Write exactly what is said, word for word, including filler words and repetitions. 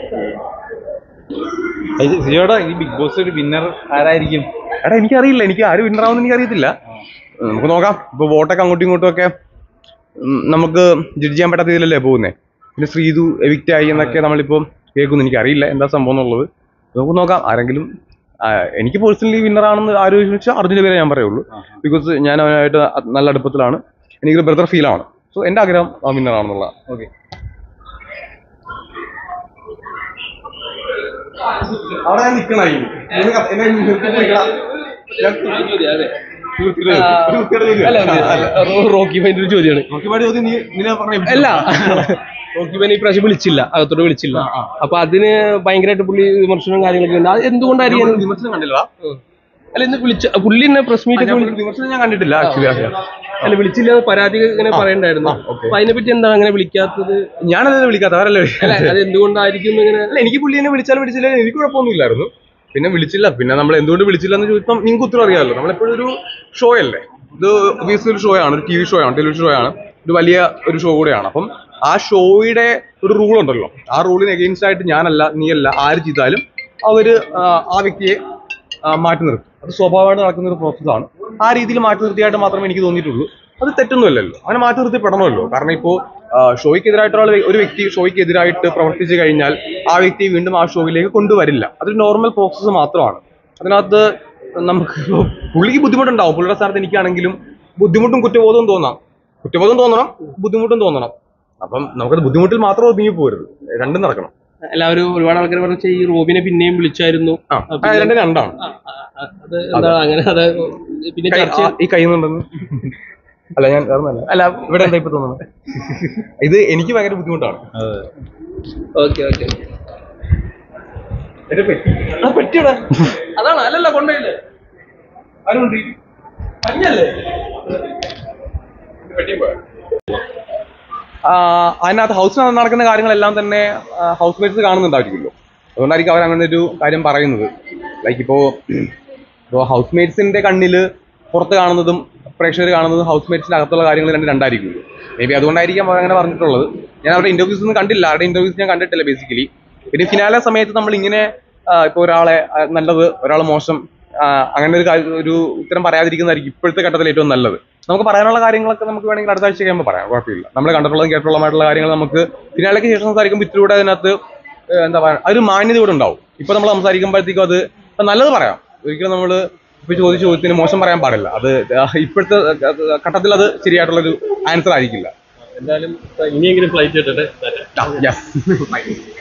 സിജോടാ ഈ big boss ഒരു winner ആരായിരിക്കും? എടാ എനിക്കറിയില്ല, എനിക്ക് ആര് വിന്നർ ആവുമെന്ന് എനിക്കറിയത്തില്ല. നമുക്ക് നോക്കാം. ഇപ്പൊ വോട്ടൊക്കെ അങ്ങോട്ടും ഇങ്ങോട്ടും ഒക്കെ നമുക്ക് ജഡ്ജ് ചെയ്യാൻ പറ്റാത്ത ഇതിലല്ലേ പോകുന്നേ. പിന്നെ ശ്രീതു എവിക്റ്റ് ആയി എന്നൊക്കെ നമ്മളിപ്പോൾ കേൾക്കുന്നു. എനിക്കറിയില്ല എന്താ സംഭവം എന്നുള്ളത്. നമുക്ക് നോക്കാം. ആരെങ്കിലും എനിക്ക് പേഴ്സണലി വിന്നർ ആണെന്ന് ആലോചിച്ചാൽ അർജുൻ്റെ പേരെ ഞാൻ പറയുള്ളൂ. ബിക്കോസ് ഞാൻ അവനായിട്ട് നല്ല അടുപ്പത്തിലാണ്, എനിക്കൊരു ബ്രദർ ഫീലാണ്. സോ എൻ്റെ ആഗ്രഹം ആ വിന്നർ ആണെന്നുള്ള. ഓക്കെ, അവിടെ ഞാൻ നിൽക്കണായി റോക്കി ഫൈൻ്റെ ഒരു ചോദ്യമാണ്. അല്ല, റോക്കി ഫൈൻ ഈ പ്രാവശ്യം വിളിച്ചില്ല, അകത്തോട്ട് വിളിച്ചില്ല. അപ്പൊ അതിന് ഭയങ്കരമായിട്ട് പുള്ളി വിമർശനവും കാര്യങ്ങളൊക്കെ ഉണ്ട്. അത് എന്തുകൊണ്ടായിരിക്കും വിമർശനം കണ്ടില്ല? അല്ല, ഇന്ന് വിളിച്ച പുള്ളി തന്നെ പ്രസ് മീറ്റ് വിമർശനം ഞാൻ കണ്ടിട്ടില്ല ആക്ച്വലി. അല്ല, വിളിച്ചില്ല, പരാതി ഇങ്ങനെ പറയണ്ടായിരുന്നു. അപ്പൊ അതിനെപ്പറ്റി എന്താണ് അങ്ങനെ വിളിക്കാത്തത്? ഞാനല്ലേ വിളിക്കാത്ത, അവരല്ലേ? അത് എന്തുകൊണ്ടായിരിക്കും ഇങ്ങനെ? അല്ല, എനിക്ക് പുള്ളി എന്നെ വിളിച്ചാലും വിളിച്ചില്ല എനിക്ക് കുഴപ്പമൊന്നുമില്ലായിരുന്നു. പിന്നെ വിളിച്ചില്ല, പിന്നെ നമ്മൾ എന്തുകൊണ്ട് വിളിച്ചില്ല എന്ന് ചോദിച്ചാൽ നിങ്ങൾക്ക് ഉത്തരം അറിയാമല്ലോ. നമ്മളെപ്പോഴും ഒരു ഷോ അല്ലേ ഇത്, ഒബിയസ്ലി ഒരു ഷോ ആണ്, ഒരു ടി വി ഷോ ആണ്, ടെലിവിഷൻ ഷോ ആണ്, ഒരു വലിയ ഒരു ഷോ കൂടെയാണ്. അപ്പം ആ ഷോയുടെ ഒരു റൂൾ ഉണ്ടല്ലോ, ആ റൂളിന് എഗെയിൻസ്റ്റ് ആയിട്ട് ഞാനല്ല നീയല്ല ആര് ചെയ്താലും അവര് ആ വ്യക്തിയെ മാറ്റി നിർത്തും. അത് സ്വാഭാവികമായിട്ട് നടക്കുന്ന ഒരു പ്രോസസ്സാണ്. ആ രീതിയിൽ മാറ്റി നിർത്തിയായിട്ട് മാത്രമേ എനിക്ക് തോന്നിയിട്ടുള്ളൂ. അത് തെറ്റൊന്നുമല്ലല്ലോ, അങ്ങനെ മാറ്റി നിർത്തിപ്പെടണമല്ലോ. കാരണം ഇപ്പോൾ ഷോയ്ക്കെതിരായിട്ടുള്ള ഒരു വ്യക്തി ഷോയ്ക്കെതിരായിട്ട് പ്രവർത്തിച്ചു കഴിഞ്ഞാൽ ആ വ്യക്തിയെ വീണ്ടും ആ ഷോയിലേക്ക് കൊണ്ടുവരില്ല. അതൊരു നോർമൽ പ്രോസസ്സ് മാത്രമാണ്. അതിനകത്ത് നമുക്ക് പുള്ളിക്ക് ബുദ്ധിമുട്ടുണ്ടാവും. പുള്ളിയുടെ സ്ഥാനത്ത് എനിക്കാണെങ്കിലും ബുദ്ധിമുട്ടും കുറ്റബോധവും തോന്നാം. കുറ്റബോധം തോന്നണം, ബുദ്ധിമുട്ടും തോന്നണം. അപ്പം നമുക്കത് ബുദ്ധിമുട്ടിൽ മാത്രം ഒതുങ്ങി പോരുത്, രണ്ടും നടക്കണം. എല്ലാവരും ഒരുപാട് ആൾക്കാർ പറഞ്ഞ ഈ റോബിനെ പിന്നെയും വിളിച്ചായിരുന്നു. രണ്ടും രണ്ടാണ്. അങ്ങനെ പിന്നെ ഈ കയ്യുന്നുണ്ടെന്ന് അല്ല, ഞാൻ അല്ല ഇവിടെ എന്താ ഇപ്പൊ തോന്നുന്നത്, ഇത് എനിക്ക് ഭയങ്കര ബുദ്ധിമുട്ടാണ്. ഓക്കെ ഓക്കെ പറ്റിയടാ, അതാണ്. അല്ലല്ല കൊണ്ടല്ലേ അതിനകത്ത് ഹൗസിനകത്ത് നടക്കുന്ന കാര്യങ്ങളെല്ലാം തന്നെ ഹൗസ് മേറ്റ്സ് കാണുന്നുണ്ടായിരിക്കുമല്ലോ. അതുകൊണ്ടായിരിക്കും അവർ അങ്ങനെ ഒരു കാര്യം പറയുന്നത്. ലൈക്ക് ഇപ്പോൾ ഇപ്പോൾ ഹൗസ് മേറ്റ്സിന്റെ കണ്ണില് പുറത്ത് കാണുന്നതും പ്രേക്ഷകർ കാണുന്നതും ഹൗസ് മേറ്റ്സിന്റെ അകത്തുള്ള കാര്യങ്ങൾ രണ്ട് രണ്ടായിരിക്കുമല്ലോ. മേ ബി അതുകൊണ്ടായിരിക്കാം അവർ അങ്ങനെ പറഞ്ഞിട്ടുള്ളത്. ഞാൻ അവരുടെ ഇന്റർവ്യൂസ് ഒന്നും കണ്ടില്ല, അവരുടെ ഇന്റർവ്യൂസ് ഞാൻ കണ്ടിട്ടില്ല ബേസിക്കലി. പിന്നെ ഫിനാലെ സമയത്ത് നമ്മൾ ഇങ്ങനെ ഇപ്പോൾ ഒരാളെ നല്ലത് ഒരാൾ മോശം അങ്ങനെ ഒരു ഒരു ഉത്തരം പറയാതിരിക്കുന്നതായിരിക്കും ഇപ്പോഴത്തെ ഘട്ടത്തിൽ ഏറ്റവും നല്ലത്. നമുക്ക് പറയാനുള്ള കാര്യങ്ങളൊക്കെ നമുക്ക് വേണമെങ്കിൽ അടുത്ത ആഴ്ച കഴിയുമ്പോൾ പറയാം, കുഴപ്പമില്ല. നമ്മൾ കണ്ടിട്ടുള്ളതും കേട്ടിട്ടുള്ളതുമായിട്ടുള്ള കാര്യങ്ങൾ നമുക്ക് ഫിനാലേക്ക് ശേഷം സംസാരിക്കുമ്പോൾ ഇത്തിലൂടെ അതിനകത്ത് എന്താ പറയുക, അതൊരു മാന്യത കൂടെ ഉണ്ടാവും. ഇപ്പൊ നമ്മൾ സംസാരിക്കുമ്പോഴത്തേക്കും അത് നല്ലത് പറയാം. ഒരിക്കലും നമ്മൾ ഇപ്പൊ ചോദിച്ച ചോദ്യത്തിന് മോശം പറയാൻ പാടില്ല. അത് ഇപ്പോഴത്തെ ഘട്ടത്തിൽ അത് ശരിയായിട്ടുള്ളൊരു ആൻസർ ആയിരിക്കില്ല. എന്തായാലും ഇനിയെങ്കിലും ഫ്ലൈറ്റ്